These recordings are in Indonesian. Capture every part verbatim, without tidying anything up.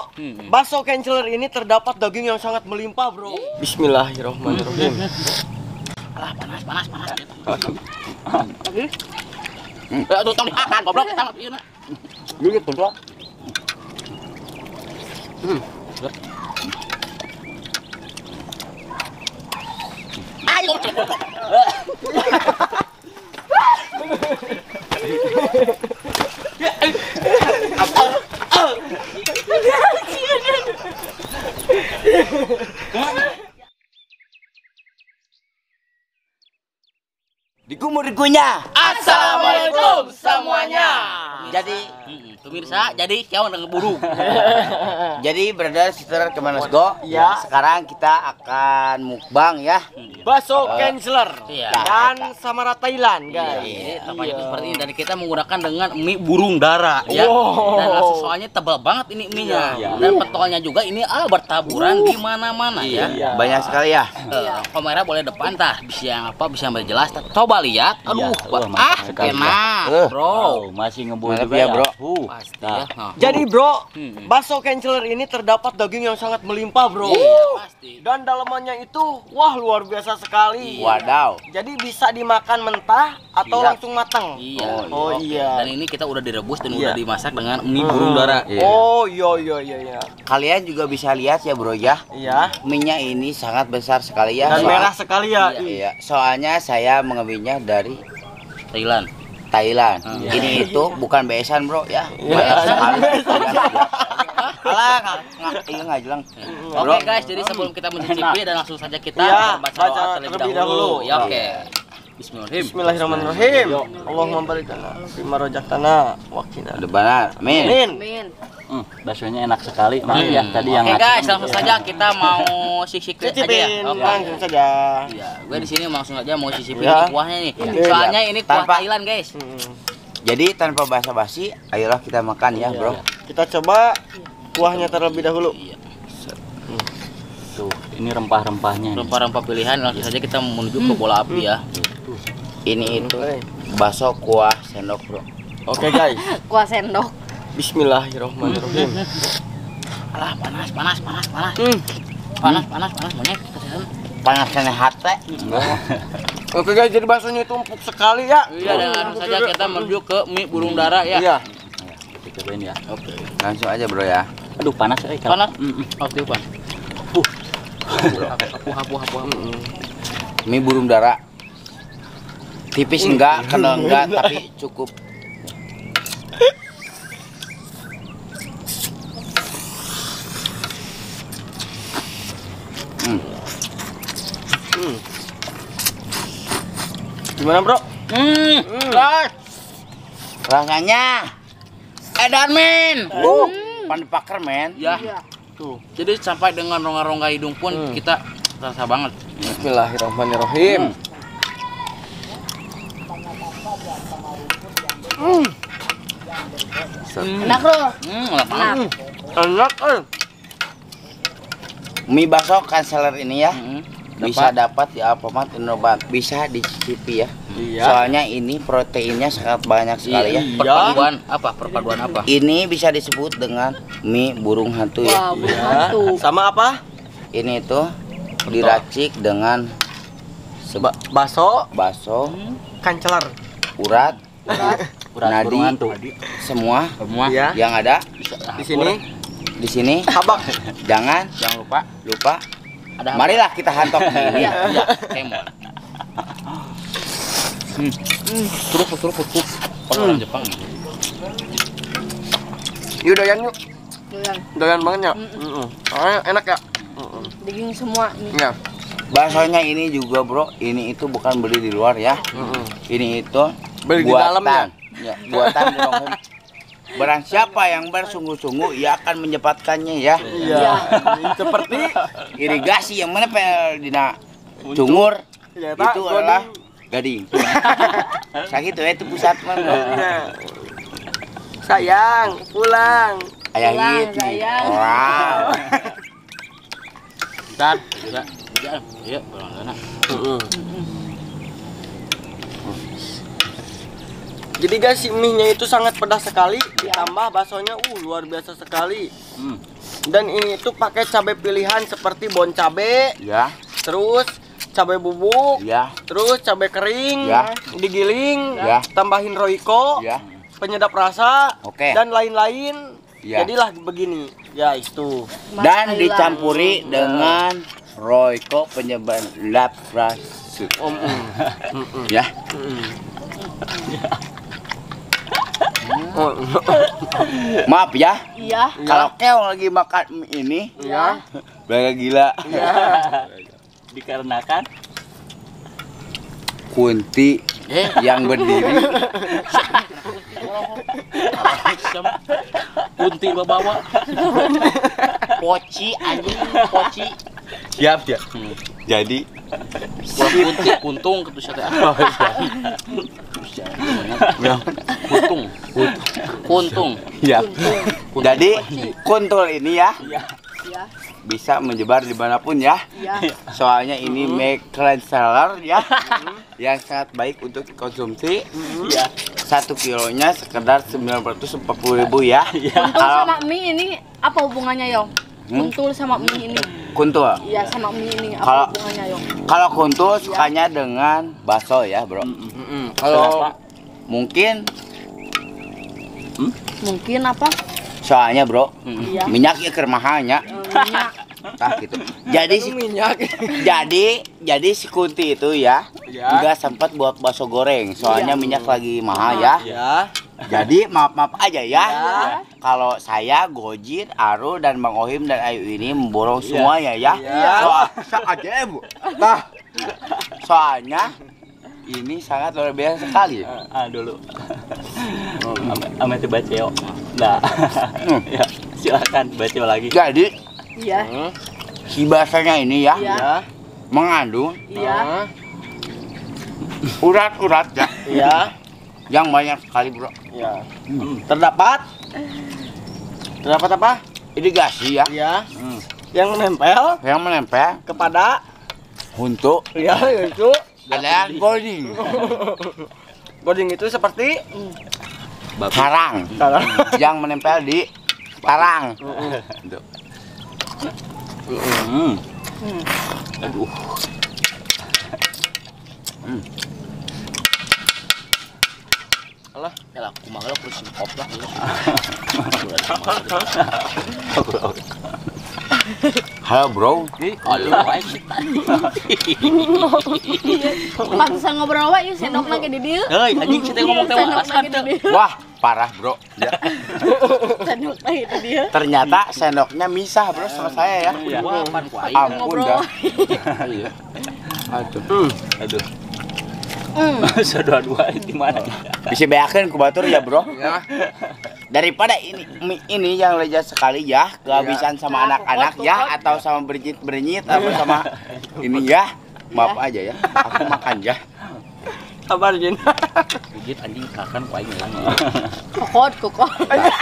Hmm. Bakso Canceller ini terdapat daging yang sangat melimpah, bro. Bismillahirrahmanirrahim. Alah, panas, panas, panas. Lagi. Eh, tuh tong dimakan, goblok kita mah ieu na. Dikit tuh, bro. Hmm. Ayo. Dikumur-dikunya. Assalamualaikum semuanya. Jadi, Hmm, pemirsa, jadi siapa yang ngeburu? jadi brother sister kemana go? Ya. Sekarang kita akan mukbang ya. Bakso Canceller Iya. dan Samara Thailand, guys. Jadi tampaknya itu seperti ini dan kita menggunakan dengan mie burung dara ya. Wow. Dan soalnya tebal banget ini mie-nya. Iya. Dan petolnya juga ini ah bertaburan di mana-mana ya. Iya. Banyak sekali ya. Eh, kamera boleh depan tah, bisa yang apa bisa yang berjelas. Coba lihat. Aduh, Iya, ba- wah, mantap ah, sekali, enak, Eh. bro. Oh, masih ngebul Mantap juga ya, bro. Uh, Pasti nah. ya. Nah. Jadi, bro, Hmm. bakso Canceller ini terdapat daging yang sangat melimpah, bro. Iya, pasti. Dan dalamannya itu, wah, luar biasa sekali. Iya. Wadaw. Jadi bisa dimakan mentah atau Siap. langsung matang. Iya. Oh, Oke. iya. Dan ini kita udah direbus dan Iya. udah dimasak dengan mie burung dara. Iya. Oh, iya iya iya iya. Kalian juga bisa lihat ya bro ya. Iya. Mie-nya ini sangat besar sekali ya. Dan Soal- merah sekali ya. Iya. Iya, soalnya saya mengambilnya dari Thailand. Thailand. Hmm. Ini itu bukan besan bro ya. Iya. Besan. Alah, nggak nggak- iya nggak jelang. Oke Bro. guys, jadi sebelum kita mencicipi dan langsung saja kita Iya, membaca baca doa terlebih terlebih dahulu. dahulu. Ya oke. Bismillahirrahmanirrahim. Bismillahirrahmanirrahim. Allahumma barik lana fi ma razaqtana wa qina. Udah benar. Amin. Amin. Hmm, baksonya enak sekali. Maaf ya tadi yang Oke ngasih. guys, langsung saja kita mau sisik aja ya. Cicipin Oke. langsung saja. Iya, gue di sini langsung aja mau cicipin Ya. ini kuahnya nih. Iya. Soalnya ini kuah Tanpa- Thailand guys. Hmm. Jadi tanpa basa-basi, ayolah kita makan ya bro. Kita coba kuahnya terlebih dahulu. Iya. Tuh, ini rempah-rempahnya. nih. Rempah-rempah pilihan langsung saja kita menuju ke bola api ya. Ini itu Oke. bakso kuah sendok bro. Oke guys. Kuah sendok. Bismillahirrahmanirrahim. Alah, panas, panas, panas, panas. Hmm. Panas, panas, panas monyet. Kesana. Panasnya hati. Oke guys, jadi baksonya itu empuk sekali ya. Iya, dan langsung saja kita menuju ke mie burung dara ya. Iya. Kita cobain ya. Oke. Langsung aja bro ya. Aduh, panas eh. kalau- Panas? Mm, mm. Oke, Pak. Uh. Hapu, hapu, hapu, hapu. Mie burung dara. Tipis enggak, kenal enggak, tapi cukup. Hmm. Hmm. Gimana, Bro? Hmm, guys. Rasanya edan men. Uh, pandepaker men. Ya. Tuh. Jadi sampai dengan rongga-rongga hidung pun Hmm. kita terasa banget. Bismillahirrahmanirrahim. Hmm. Enak loh. Hmm, enak banget. Enak, eh. Mie bakso Canceller ini ya. Hmm. Bisa dapat di Alfamart Indomaret, bisa dicicipi ya. Iya. Soalnya ini proteinnya sangat banyak sekali ya. Iya. Perpaduan apa? Perpaduan apa? Ini bisa disebut dengan mie burung hantu ya. Wah, burung hantu. Sama apa? Ini itu diracik dengan Ba bakso bakso, Canceller. urat, Urat nadi, burung hantu. semua Semua. Iya. yang ada Di sini di sini. habak. Jangan Jangan lupa lupa. ada apa? Marilah kita hantok mie ini. Iya, iya, kemon. Hmm. Terus terus terus. Orang Jepang. Yuk doyan yuk. Doyan. Doyan banget ya. Mm-mm. Soalnya enak ya. Mm-mm. Daging semua nih. Iya. Baksonya ini juga bro, ini itu bukan beli di luar ya. Mm-mm. Ini itu Beli di dalam ya? ya, buatan burung. Barang siapa yang bersungguh-sungguh ia akan menyempatkannya ya. Iya. Seperti Irigasi yang mana pel dina cungur ya, Pak, itu Godi. adalah gading. Sakit tuh itu pusat mah. bro. Iya. Sayang, pulang. Ayah Pulang, hit nih. sayang. Wow. Bentar, juga. Ya, ya, orang sana. Jadi guys, si mie-nya itu sangat pedas sekali, ditambah baksonya uh luar biasa sekali. Hmm. Dan ini tuh pakai cabai pilihan seperti bon cabai, Ya, terus cabai bubuk, ya, terus cabai kering, Ya. digiling, Ya. tambahin roiko, ya. penyedap rasa, Oke. dan lain-lain. Ya. Jadilah begini, guys tuh. Dan Mas dicampuri dengan Royco penyedap rasa. Om, mm. Mm, mm. Ya. Oh, Maaf ya, Iya. kalau keong lagi makan mie ini, ya, belaga gila. Dikarenakan Kunti yang berdiri. Kunti bawa poci anjing poci Siap ya. Jadi Gua kunti kuntung ketu sia kuntung kuntung ya. Kuntung. Jadi kuntul ini ya Iya. bisa menyebar dimanapun ya. Iya. Soalnya ini micro seller ya, yang sangat baik untuk dikonsumsi. ya Satu kilonya sekedar sembilan ratus empat puluh ribu ya. Kuntul Kalau sama mie ini apa hubungannya, Yong? Hmm? Kuntul sama mie ini. kuntul, Iya, sama mie ini apa Kalau- hubungannya, Yong? kalau kuntul sukanya dengan bakso ya bro. mm, Kalau mungkin Mungkin apa? soalnya bro, Iya. minyaknya kermahannya. Eh, minyak. Nah gitu. Jadi si, minyak. jadi jadi si Kunti itu ya, Ya. juga sempat buat bakso goreng. Soalnya minyak lagi mahal ya. Ya. Jadi maaf-maaf aja ya. Ya. Kalau saya, Gojit, Aru dan Bang Ohim dan Ayu ini memborong semuanya ya. Ya. Soal aja Bu. Nah, soalnya ini sangat luar biasa sekali. ah dulu ame ame baca yo nah Hmm. ya silakan baca lagi Jadi Iya. si basahnya ini ya, Iya. Ya. mengandung Iya. urat-urat ya, Ya. yang banyak sekali bro. Ya. Terdapat terdapat apa? Irigasi ya, Ya. Yang menempel yang menempel kepada untuk ya itu adalah goding, goding itu seperti karang kalau yang menempel di karang. Gitu. hmm. Hmm. aduh Allah. ya lah kumaha lah kursi pop lah Halo bro, aduh baik sih Pantesan ngobrol wae ieu sendok lagi di dieu. heuy anjing sih teh ngomong teh Sendok alasan lagi di teh dieu. wah parah bro. Ya. Sendok lagi di dieu. Ternyata sendoknya misah bro sama saya ya. wah pan ku aing Ampun ngobrol. dah. Iya. Aduh. aduh Hmm. sedua-dua di mana Bisa beakeun ku batur ya bro. Daripada ini mie ini yang lezat sekali ya, kehabisan sama anak-anak ya, atau sama bernyit-bernyit atau sama ini ya. Maaf aja ya, aku makan ya. Kabar Jin. gigit anjing kakan ku aing hilang Kokot, kokot.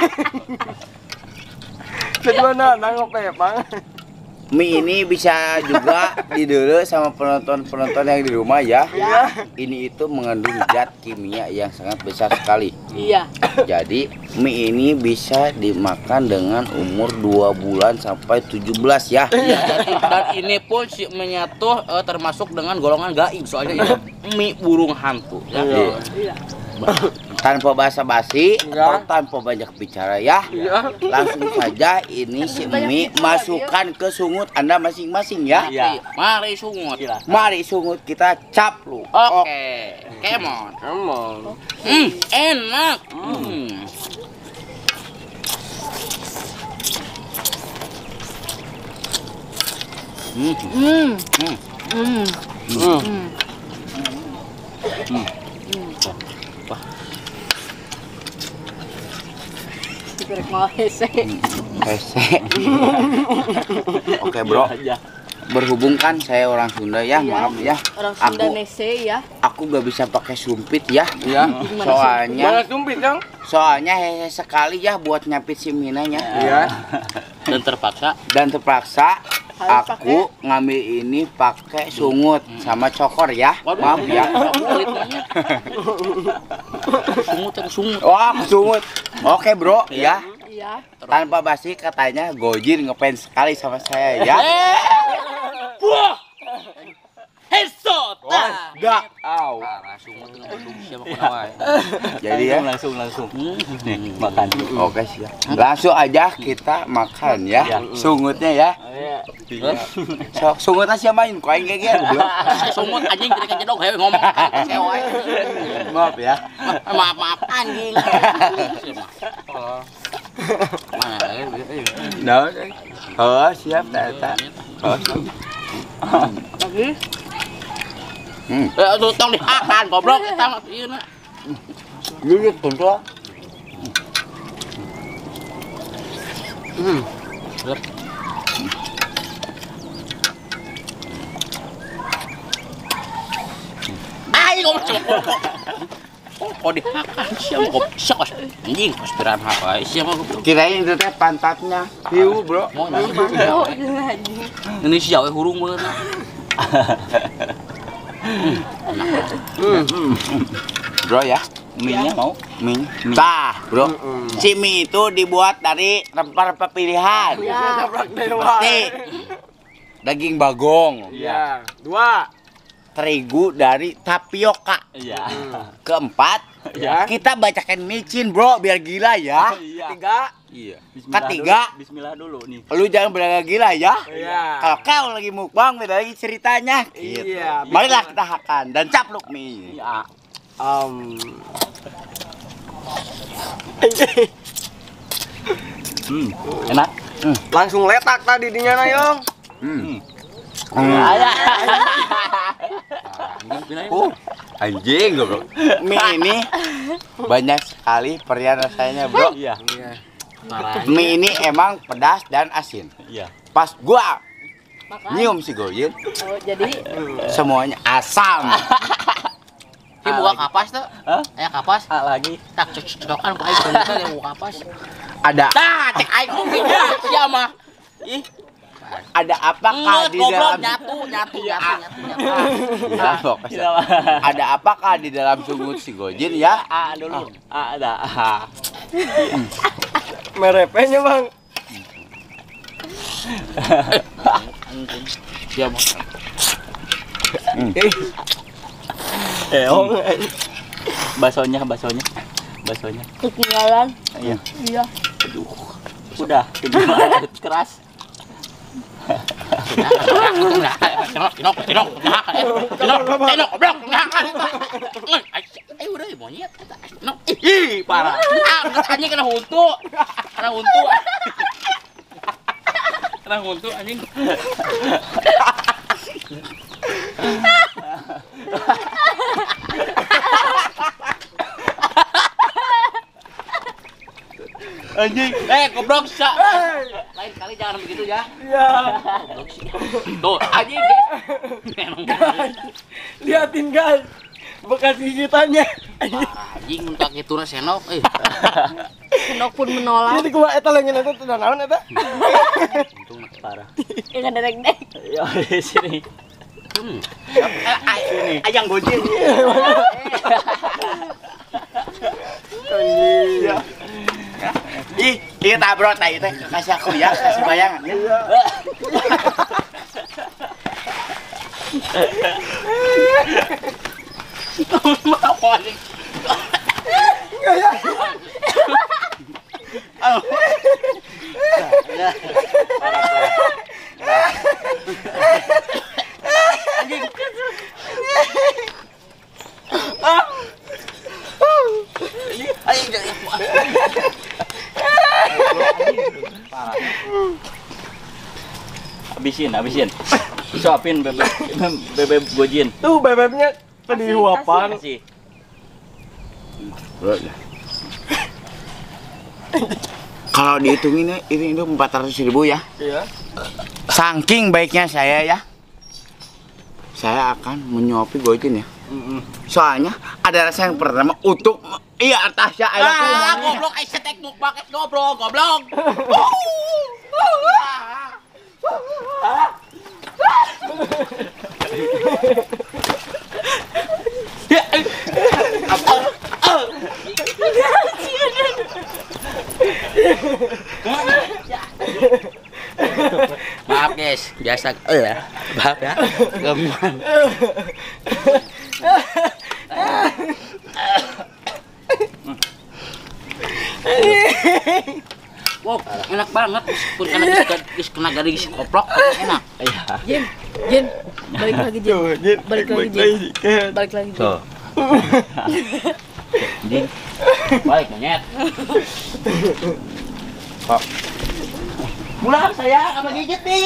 Kedua na nangope Bang. Mie ini bisa juga didulu sama penonton-penonton yang di rumah ya. Ini itu mengandung zat kimia yang sangat besar sekali. Iya. Jadi mie ini bisa dimakan dengan umur dua bulan sampai tujuh belas ya. Iya, jadi dan ini pun si menyatu eh, termasuk dengan golongan gaib soalnya ini mie burung hantu ya. Iya. Iya. Tanpa basa-basi Enggak. atau tanpa banyak bicara ya. Iya. Langsung saja ini si mie masukkan ke sungut Anda masing-masing ya. Iya. Mari sungut. Mari sungut kita cap lu. Oke, kemon. Emang. Hmm, enak. Hmm. Hmm. Hmm. Hmm. Hmm. Hmm. Dikerek mau hese. Hese. Oke bro, aja berhubung kan saya orang Sunda ya, maaf ya. Orang Sunda Aku nese ya. aku gak bisa pakai sumpit ya. Iya. Soalnya Mana sumpit, Kang? soalnya hehe sekali ya buat nyapit si minanya. Iya. Dan terpaksa. Dan terpaksa aku ngambil ini pakai sungut sama cokor ya. Maaf ya. Sungut aku sungut. Wah, sungut. Oke, Bro, ya. Iya. Tanpa basi katanya Gojin ngefans sekali sama saya ya. Wah. Headshot. Wah, dak. Au. Sungut itu produksi sama kunawa. Jadi ya. Langsung langsung. Nih, makan. Oke siap. Langsung aja kita makan ya. Sungutnya ya. Sok sungutnya siapa main? Kau yang kayak gitu. Sungut anjing tidak jedog hewe ngomong. Sewa. Maaf ya. Maaf maaf anjing. Mana? Nah, oh siap tak. Oh. Lagi. Hmm. Eh, tuh tong dihakan goblok kita mah ieu na. Lihat tuh. Hmm. Ai goblok. Kok dihakan siapa goblok? Siapa anjing konspiran apa siapa goblok? Kirain itu teh pantatnya. Hiu, Bro. Mau nasi Oh, anjing. ini si Jawa hurung bener. Bro ya. Mie-nya mau? Mie. Tah, Bro. Si mie itu dibuat dari rempah-rempah pilihan. Ya. Seperti daging bagong. Iya. Dua. Terigu dari tapioka. Iya. Keempat, Ya. kita bacakan micin, Bro, biar gila ya. Iya. Tiga. Iya. Ketiga. Dulu. Bismillah dulu nih. Lu jangan beragak gila ya. Iya. Kalau kau lagi mukbang, beda lagi ceritanya. Gitu. Iya. Marilah kita hakan dan capluk mie. Iya. Um. Hmm. Enak. Langsung letak tadi dinya Nayong. Hmm. Ayah. Uh, anjing, Bro. Mie ini banyak sekali varian rasanya, Bro. Iya. Mie ini emang pedas dan asin. Iya. Pas gua Makan. nyium si Gojin, Oh, jadi semuanya asam. Ki buka kapas tuh. Hah? Aya kapas. Ah, lagi. Tak cocok-cocokan ku aing sungut teh buka kapas. Ada Tah, cek aing mungkin ya sia mah. Ih, ada apakah ngeut di goblok dalam nyatu, nyatu, nyatu, nyatu, nyatu. Ya, pokoknya. Ada apakah di dalam sungut si Gojin ya? Ah dulu. Ah ada. Ah. Merepenya, Bang. Siap. Eh, oh. Basonya, basonya. Basonya. ketinggalan. Iya. Iya. Udah, keras. Keras. Tinok, tinok, tinok, tinok, tinok, tinok, goblok, tinok. Eh, udah monyet. Tinok. Ih, parah. Ah, anjing kena huntu. Kena huntu. Kena huntu anjing. Anjing, eh goblok sa. Lain kali jangan begitu ya. Iya. Tuh, anjing. Liatin, guys. Bekas gigitannya. Anjing mun kaki tuna senok eh. Senok pun menolak. Jadi kumaha eta leungeun eta teu naon eta? Untung Parah. Enggak derek-derek. Ya di sini. Hmm. Ayang Gojin. Iya. Ih, iya tak, Bro, tak itu kasih aku ya, kasih bayangan ya. Mau anjing. Habisin, habisin. Suapin bebek bebek Gojin. Tuh bebeknya tadi huapan. Kasih. Kalau dihitungin ini itu empat ratus ribu ya. Iya. Saking baiknya saya ya, saya akan menyuapi Gojin ya. Soalnya ada rasa yang pertama untuk Iya, Tasya anak Ah, goblok ai setek muk paket goblok, goblok. Ya, eh. Apa? Ah. Maaf guys, biasa eh maaf ya. Gemuan. Wow, enak banget. Meskipun kena gis kena garis koplok, enak. Iya. Jin, Jin, balik lagi Jin. Balik lagi Jin. Balik lagi Jin. Tuh. Jin. Balik monyet. Kok. Pulang saya sama gigit nih.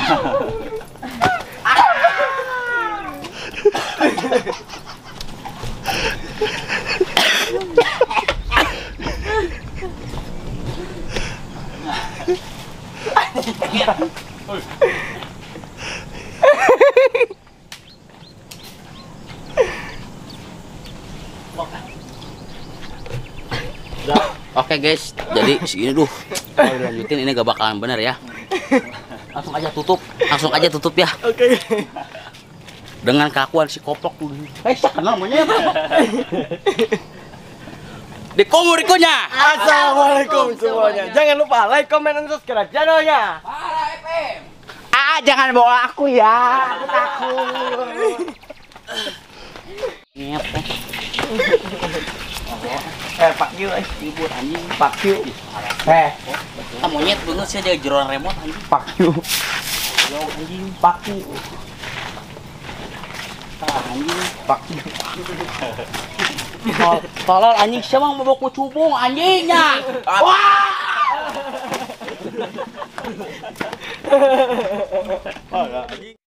Oke guys, jadi segini dulu. Kalau dilanjutin ini gak bakalan bener ya. Langsung aja tutup, langsung aja tutup ya. Oke. Dengan keakuan si koplok dulu. Eh, saya kenal monyet. Di komurikunya. Assalamualaikum semuanya. Jangan lupa like, comment, dan subscribe channelnya. Ah, jangan bawa aku ya. Aku takut. Nyet. Eh, Pak Yu, eh, Ribut anjing. Pak Yu. Eh, Ah, monyet banget sih dia jeroan remote anjing. Pak Yu. Yo anjing. Pak Yu. Ah, anjing. Pak Yu. Tol- Tolol anjing siapa mau bawa cubung anjingnya. Wah!